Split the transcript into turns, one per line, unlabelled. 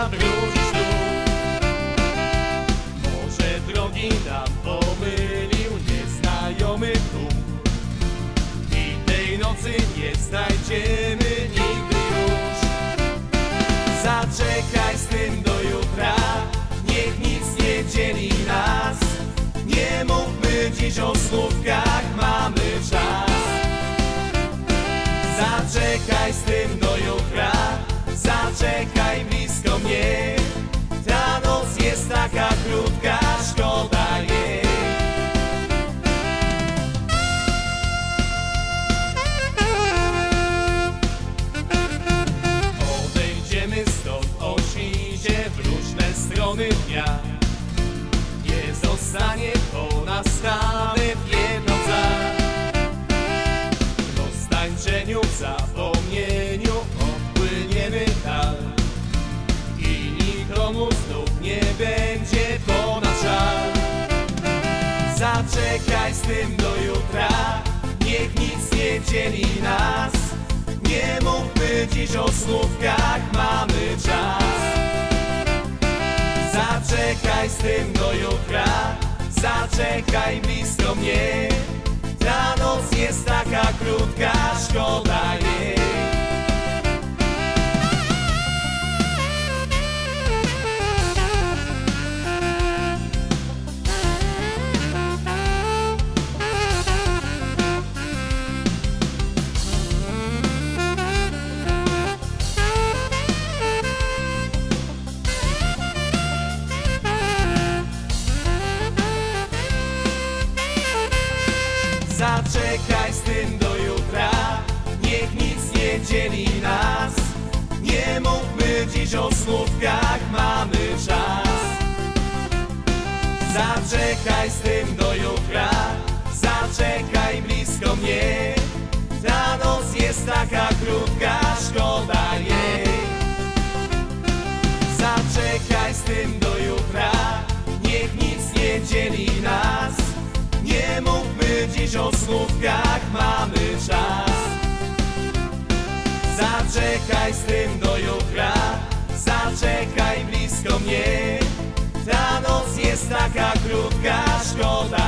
nam wróży ślub. Może drogi nam pomylił nieznajomy tłum i tej nocy nie znajdziemy nigdy już. Zaczekaj z tym do jutra, niech nic nie dzieli nas. Nie mówmy dziś o słówkach, mamy czas. Zaczekaj z tym do jutra, zaczekaj blisko mnie. Ta noc jest taka krótka, szkoda jej. Odejdziemy stąd o świcie w różne strony dnia. Nie zostanie po nas stale w jedno za. W roztańczeniu, w zapomnieniu odpłyniemy dal i nikomu znów nie będzie ponad żal. Zaczekaj z tym do jutra, niech nic nie dzieli nas. Nie mówmy dziś o słówkach, mamy czas. Zaczekaj z tym do jutra, zaczekaj blisko mnie. Ta noc jest taka krótka, szkoda jej. Zaczekaj z tym do jutra, niech nic nie dzieli nas. Nie mówmy dziś o słówkach, mamy czas. Zaczekaj z tym do jutra, zaczekaj blisko mnie. Ta noc jest taka krótka, szkoda jej. Zaczekaj z tym do jutra, niech nic nie dzieli nas. Nie mówmy dziś o słówkach, mamy czas. Zaczekaj z tym do jutra, zaczekaj blisko mnie. Ta noc jest taka krótka, szkoda